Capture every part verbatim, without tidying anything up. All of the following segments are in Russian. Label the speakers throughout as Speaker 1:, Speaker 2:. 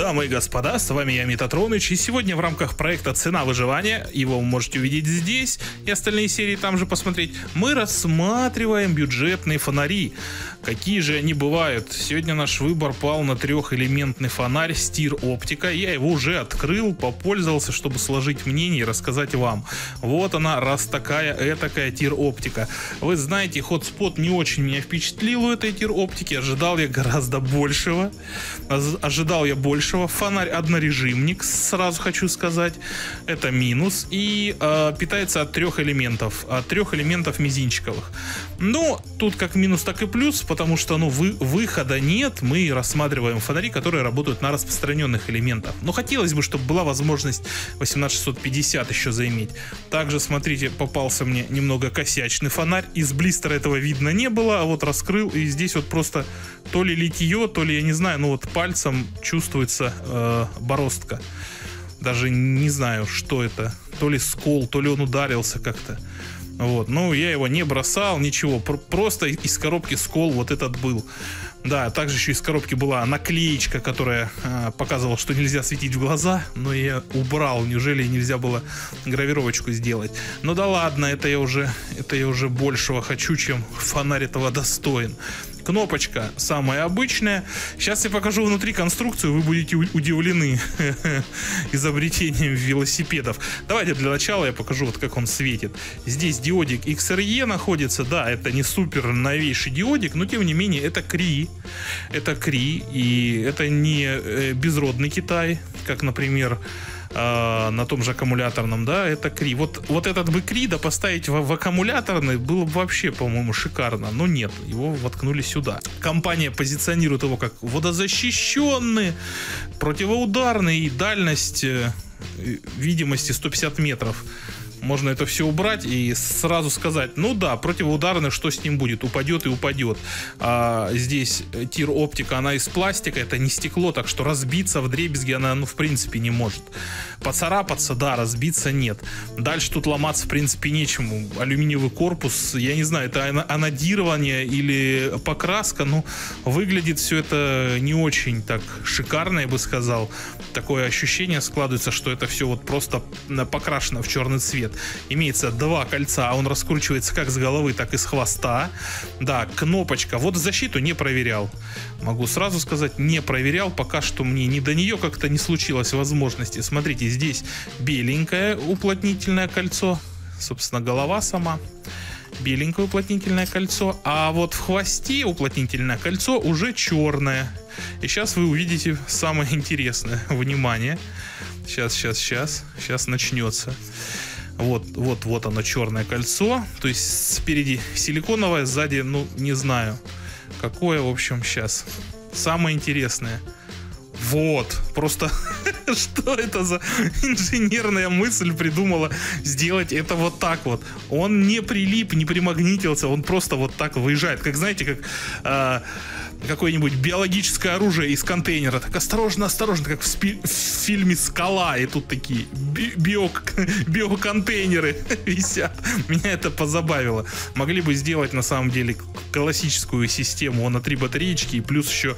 Speaker 1: Дамы и господа, с вами я, Метатроныч, и сегодня в рамках проекта «Цена выживания», его вы можете увидеть здесь и остальные серии там же посмотреть, мы рассматриваем бюджетные фонари. Какие же они бывают? Сегодня наш выбор пал на трехэлементный фонарь Стир Оптика. Я его уже открыл, попользовался, чтобы сложить мнение и рассказать вам. Вот она, раз такая, этакая Тир Оптика. Вы знаете, хотспот не очень меня впечатлил у этой Тир Оптики. Ожидал я гораздо большего. Ожидал я большего. Фонарь однорежимник, сразу хочу сказать. Это минус. И э, питается от трех элементов. От трех элементов мизинчиковых. Но тут как минус, так и плюс, потому что ну, вы, выхода нет. Мы рассматриваем фонари, которые работают на распространенных элементах. Но хотелось бы, чтобы была возможность восемнадцать шестьсот пятьдесят еще заиметь. Также, смотрите, попался мне немного косячный фонарь. Из блистера этого видно не было, а вот раскрыл, и здесь вот просто то ли литье, то ли, я не знаю, ну вот пальцем чувствуется э, бороздка. Даже не знаю, что это. То ли скол, то ли он ударился как-то. Вот, ну я его не бросал, ничего, просто из коробки скол вот этот был. Да, также еще из коробки была наклеечка, которая э, показывала, что нельзя светить в глаза, но я убрал, неужели нельзя было гравировочку сделать? Ну да ладно, это я уже, это я уже большего хочу, чем фонарь этого достоин. Кнопочка самая обычная. Сейчас я покажу внутри конструкцию, вы будете удивлены изобретением велосипедов. Давайте для начала я покажу, вот как он светит. Здесь диодик икс эр и находится. Да, это не супер новейший диодик, но тем не менее это Кри. Это Кри, и это не безродный Китай, как, например, на том же аккумуляторном, да, это Кри. Вот, вот этот бы Кри, да, поставить в, в аккумуляторный было бы вообще, по-моему, шикарно, но нет, его воткнули сюда. Компания позиционирует его как водозащищенный, противоударный, и дальность э, видимости сто пятьдесят метров. Можно это все убрать и сразу сказать, ну да, противоударный, что с ним будет, упадет и упадет. А здесь Тир Оптика, она из пластика, это не стекло, так что разбиться вдребезги она, ну, в принципе, не может. Поцарапаться, да, разбиться нет. Dальше тут ломаться, в принципе, нечему. Алюминиевый корпус, я не знаю, это анодирование или покраска, но выглядит все это не очень так шикарно, я бы сказал. Такое ощущение складывается, что это все вот просто покрашено в черный цвет. Имеется два кольца, а он раскручивается как с головы, так и с хвоста. Да, кнопочка. Вот защиту не проверял. Могу сразу сказать, не проверял. Пока что мне ни до нее как-то не случилось возможности. Смотрите, здесь беленькое уплотнительное кольцо. Собственно, голова сама. Беленькое уплотнительное кольцо. А вот в хвосте уплотнительное кольцо уже черное. И сейчас вы увидите самое интересное. Внимание. Сейчас, сейчас, сейчас. Сейчас начнется. Вот, вот, вот оно, черное кольцо. То есть спереди силиконовое, сзади, ну, не знаю. Какое, в общем, сейчас. Самое интересное. Вот, просто что это за инженерная мысль придумала сделать это вот так вот. Он не прилип, не примагнитился, он просто вот так выезжает. Как, знаете, как э, какое-нибудь биологическое оружие из контейнера. Так осторожно, осторожно, как в, спи- в фильме «Скала». И тут такие би- био- биоконтейнеры висят. Меня это позабавило. Могли бы сделать на самом деле классическую систему на три батареечки и плюс еще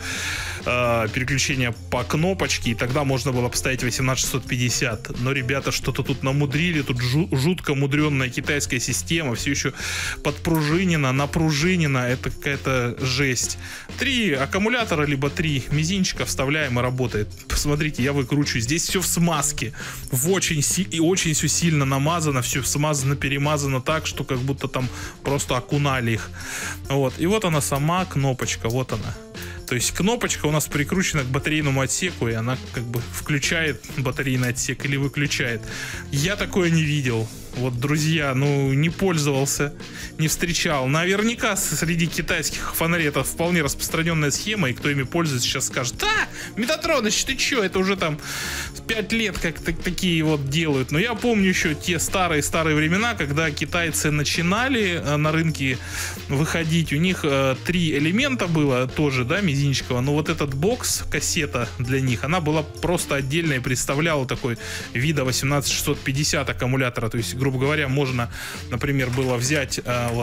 Speaker 1: э, переключение по кнопочке, и тогда можно было поставить восемнадцать шестьсот пятьдесят. Но ребята что-то тут намудрили, тут жу- жутко мудренная китайская система, все еще подпружинена, напружинена, это какая-то жесть. Три аккумулятора, либо три мизинчика вставляем и работает. Посмотрите, я выкручу, здесь все в смазке, в очень си- и очень все сильно намазано, все смазано, перемазано так, что как будто там просто окунали их. Вот, и вот она сама кнопочка, вот она. То есть кнопочка у нас прикручена к батарейному отсеку, и она как бы включает батарейный отсек или выключает. Я такое не видел. Вот, друзья, ну, не пользовался, не встречал. Наверняка среди китайских фонарей это вполне распространенная схема, и кто ими пользуется, сейчас скажет: да, Метатроныч, ты чё, это уже там пять лет как такие вот делают. Но я помню еще те старые-старые времена, когда китайцы начинали на рынке выходить, у них э, три элемента было тоже, да, мизинчикового, но вот этот бокс, кассета для них, она была просто отдельная и представляла такой вида восемнадцать шестьсот пятьдесят аккумулятора, то есть, грубо говоря, можно, например, было взять э, вот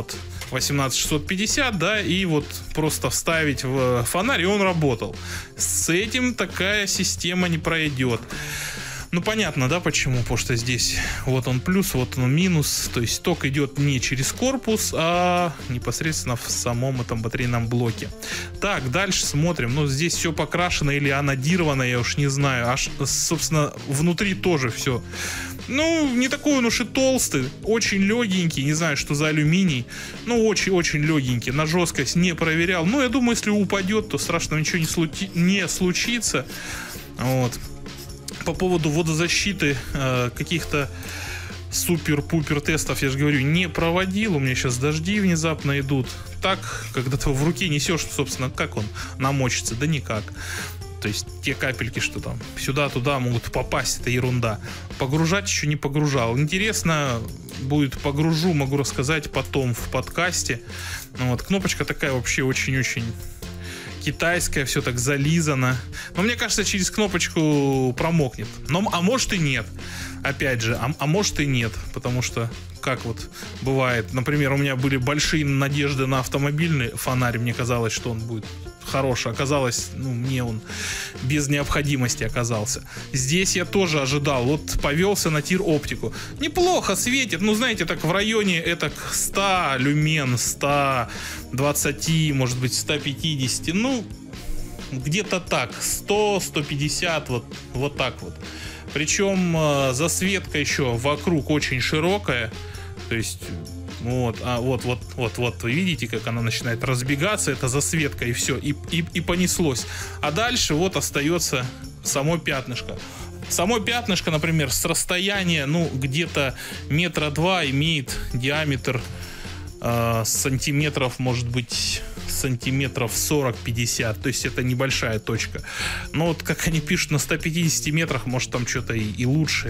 Speaker 1: восемнадцать шестьсот пятьдесят, да, и вот просто вставить в фонарь, и он работал. С этим такая система не пройдет. Ну, понятно, да, почему? Потому что здесь вот он плюс, вот он минус. То есть ток идет не через корпус, а непосредственно в самом этом батарейном блоке. Так, дальше смотрим. Ну, здесь все покрашено или анодировано, я уж не знаю. Аж, собственно, внутри тоже все. Ну, не такой он уж и толстый. Очень легенький. Не знаю, что за алюминий. Ну, очень-очень легенький. На жесткость не проверял. Ну, я думаю, если упадет, то страшного ничего не, случи- не случится. Вот. По поводу водозащиты э, каких-то супер-пупер тестов, я же говорю, не проводил. У меня сейчас дожди внезапно идут. Так, когда ты в руке несешь, собственно, как он намочится? Да никак. То есть те капельки, что там сюда-туда могут попасть, это ерунда. Погружать еще не погружал. Интересно будет, погружу, могу рассказать потом в подкасте. Вот, кнопочка такая вообще очень-очень китайская, все так зализано. Но мне кажется, через кнопочку промокнет. Но, а может и нет. Опять же, а, а может и нет. Потому что, как вот бывает, например, у меня были большие надежды на автомобильный фонарь. Мне казалось, что он будет хороший. Оказалось, ну, мне он без необходимости оказался. Здесь я тоже ожидал. Вот повелся на тир оптику. Неплохо светит. Ну, знаете, так в районе это сто люмен, сто двадцать, может быть, сто пятьдесят. Ну, где-то так. сто сто пятьдесят, вот, вот так вот. Причем э, засветка еще вокруг очень широкая. То есть... Вот, а вот, вот, вот, вот, вы видите, как она начинает разбегаться, это засветка, и все, и, и, и понеслось. А дальше вот остается само пятнышко. Само пятнышко, например, с расстояния, ну, где-то метра два имеет диаметр э, сантиметров, может быть, сантиметров сорок-пятьдесят, то есть это небольшая точка. Но вот, как они пишут, на ста пятидесяти метрах, может, там что-то и, и лучше.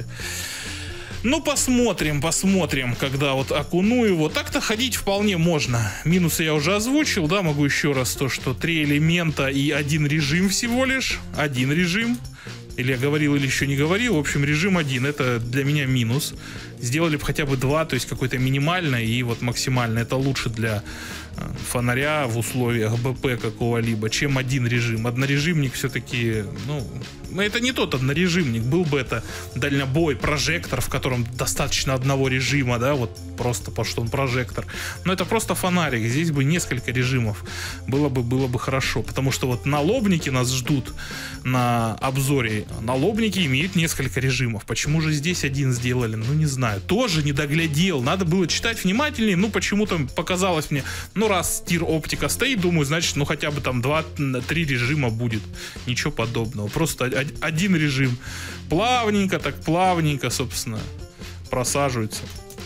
Speaker 1: Ну, посмотрим, посмотрим, когда вот окуну его. Так-то ходить вполне можно. Минусы я уже озвучил, да, могу еще раз то, что три элемента и один режим всего лишь. Один режим. Или я говорил, или еще не говорил. В общем, режим один. Это для меня минус. Сделали бы хотя бы два, то есть какой-то минимальный и вот максимальный. Это лучше для фонаря в условиях БП какого-либо, чем один режим. Однорежимник все-таки, ну, это не тот однорежимник. Был бы это дальнобой, прожектор, в котором достаточно одного режима, да, вот просто потому что он прожектор. Но это просто фонарик. Здесь бы несколько режимов. Было бы, было бы хорошо. Потому что вот налобники нас ждут на обзоре. Налобники имеют несколько режимов. Почему же здесь один сделали? Ну, не знаю. Тоже не доглядел. Надо было читать внимательнее. Ну, почему-то показалось мне, ну, раз тир оптика стоит, думаю, значит, ну, хотя бы там два-три режима будет. Ничего подобного. Просто один режим. Плавненько, так плавненько, собственно, просаживается.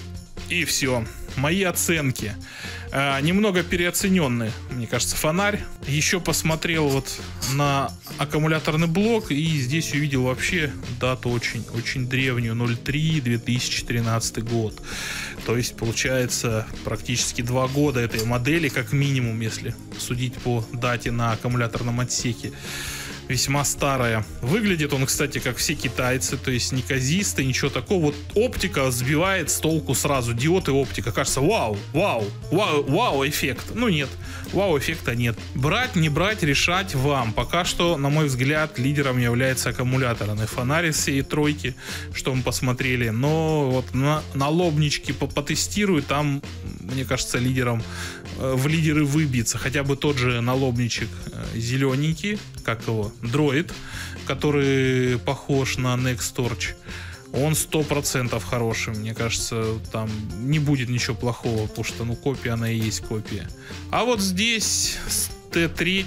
Speaker 1: И все. Мои оценки. А, немного переоцененный, мне кажется, фонарь. Еще посмотрел вот на аккумуляторный блок и здесь увидел вообще дату очень, очень древнюю. ноль три две тысячи тринадцатый год. То есть получается практически два года этой модели, как минимум, если судить по дате на аккумуляторном отсеке. Весьма старая. Выглядит он, кстати, как все китайцы, то есть неказистый, ничего такого. Вот оптика сбивает с толку сразу. Диод и оптика. Кажется, вау, вау, вау, вау эффект. Ну нет, вау эффекта нет. Брать, не брать, решать вам. Пока что, на мой взгляд, лидером является аккумуляторный фонарь из всей тройки, что мы посмотрели. Но вот на, на лобничке потестирую, там, мне кажется, лидером в лидеры выбьется. Хотя бы тот же налобничек зелененький, как его, Droid, который похож на Nextorch. Он сто процентов хороший, мне кажется, там не будет ничего плохого, потому что, ну, копия, она и есть копия. А вот здесь с Т три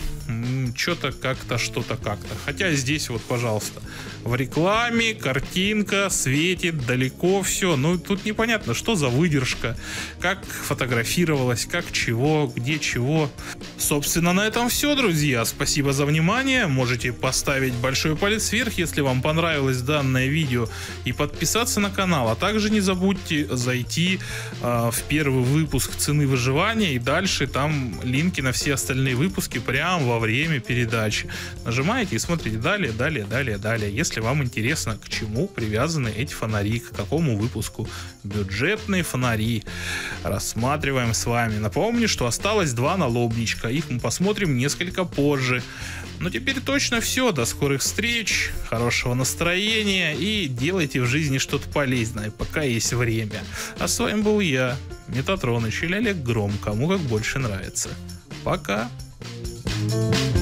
Speaker 1: что-то как-то, что-то как-то. Хотя здесь вот, пожалуйста, в рекламе картинка светит далеко все. Ну, тут непонятно, что за выдержка, как фотографировалось, как чего, где чего. Собственно, на этом все, друзья. Спасибо за внимание. Можете поставить большой палец вверх, если вам понравилось данное видео, и подписаться на канал. А также не забудьте зайти э, в первый выпуск «Цены выживания», и дальше там линки на все остальные выпуски прямо во время передачи. Нажимаете и смотрите далее, далее, далее, далее. Если вам интересно, к чему привязаны эти фонари, к какому выпуску. Бюджетные фонари. Рассматриваем с вами. Напомню, что осталось два налобничка. Их мы посмотрим несколько позже. Но теперь точно все. До скорых встреч, хорошего настроения и делайте в жизни что-то полезное, пока есть время. А с вами был я, Метатроныч или Олег Гром, кому как больше нравится. Пока.